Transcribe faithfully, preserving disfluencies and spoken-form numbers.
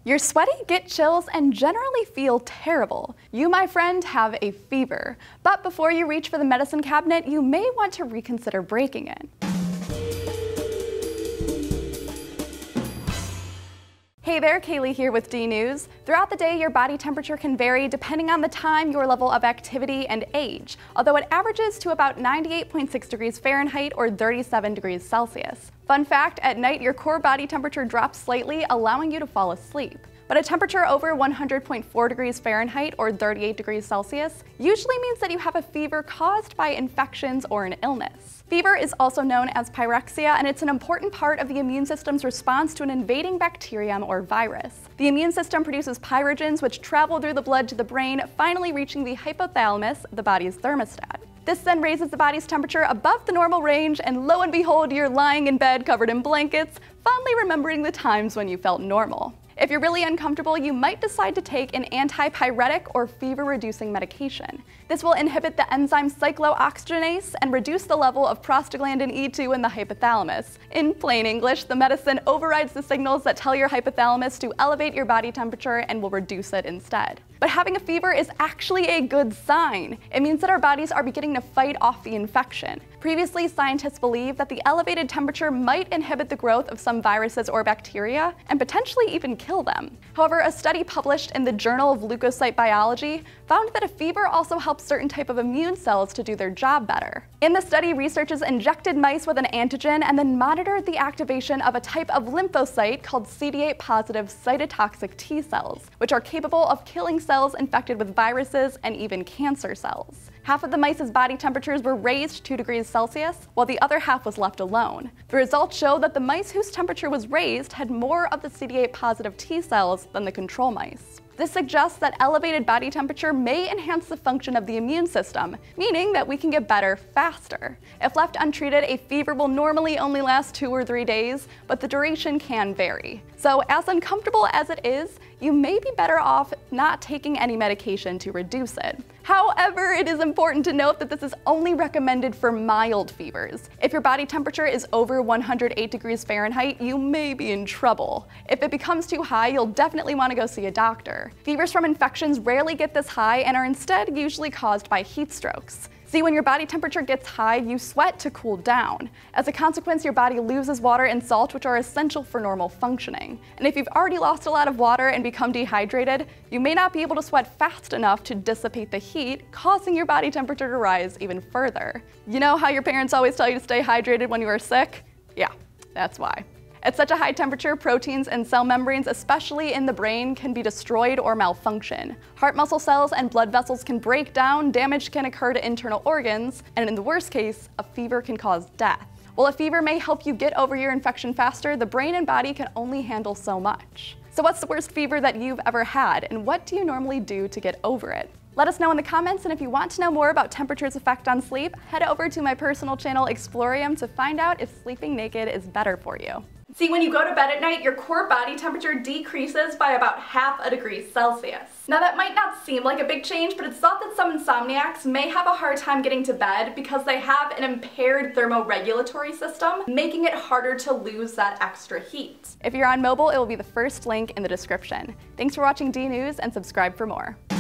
You're sweaty, get chills, and generally feel terrible. You, my friend, have a fever. But before you reach for the medicine cabinet, you may want to reconsider breaking it. Hey there, Kaylee here with D News. Throughout the day, your body temperature can vary depending on the time, your level of activity, and age, although it averages to about ninety-eight point six degrees Fahrenheit or thirty-seven degrees Celsius. Fun fact, at night your core body temperature drops slightly, allowing you to fall asleep. But a temperature over one hundred point four degrees Fahrenheit or thirty-eight degrees Celsius usually means that you have a fever caused by infections or an illness. Fever is also known as pyrexia, and it's an important part of the immune system's response to an invading bacterium or virus. The immune system produces pyrogens which travel through the blood to the brain, finally reaching the hypothalamus, the body's thermostat. This then raises the body's temperature above the normal range, and lo and behold, you're lying in bed covered in blankets, fondly remembering the times when you felt normal. If you're really uncomfortable, you might decide to take an antipyretic or fever-reducing medication. This will inhibit the enzyme cyclooxygenase and reduce the level of prostaglandin E two in the hypothalamus. In plain English, the medicine overrides the signals that tell your hypothalamus to elevate your body temperature and will reduce it instead. But having a fever is actually a good sign. It means that our bodies are beginning to fight off the infection. Previously, scientists believed that the elevated temperature might inhibit the growth of some viruses or bacteria and potentially even kill them. However, a study published in the Journal of Leukocyte Biology found that a fever also helps certain type of immune cells to do their job better. In the study, researchers injected mice with an antigen and then monitored the activation of a type of lymphocyte called C D eight positive cytotoxic T cells, which are capable of killing cells infected with viruses and even cancer cells. Half of the mice's body temperatures were raised two degrees Celsius, while the other half was left alone. The results show that the mice whose temperature was raised had more of the C D eight positive T cells than the control mice. This suggests that elevated body temperature may enhance the function of the immune system, meaning that we can get better faster. If left untreated, a fever will normally only last two or three days, but the duration can vary. So as uncomfortable as it is, you may be better off not taking any medication to reduce it. However, it is important to note that this is only recommended for mild fevers. If your body temperature is over one hundred eight degrees Fahrenheit, you may be in trouble. If it becomes too high, you'll definitely want to go see a doctor. Fevers from infections rarely get this high and are instead usually caused by heat strokes. See, when your body temperature gets high, you sweat to cool down. As a consequence, your body loses water and salt, which are essential for normal functioning. And if you've already lost a lot of water and become dehydrated, you may not be able to sweat fast enough to dissipate the heat, causing your body temperature to rise even further. You know how your parents always tell you to stay hydrated when you are sick? Yeah, that's why. At such a high temperature, proteins and cell membranes, especially in the brain, can be destroyed or malfunction. Heart muscle cells and blood vessels can break down, damage can occur to internal organs, and in the worst case, a fever can cause death. While a fever may help you get over your infection faster, the brain and body can only handle so much. So what's the worst fever that you've ever had, and what do you normally do to get over it? Let us know in the comments, and if you want to know more about temperature's effect on sleep, head over to my personal channel Explorium to find out if sleeping naked is better for you. See, when you go to bed at night, your core body temperature decreases by about half a degree Celsius. Now that might not seem like a big change, but it's thought that some insomniacs may have a hard time getting to bed because they have an impaired thermoregulatory system, making it harder to lose that extra heat. If you're on mobile, it will be the first link in the description. Thanks for watching D News, and subscribe for more.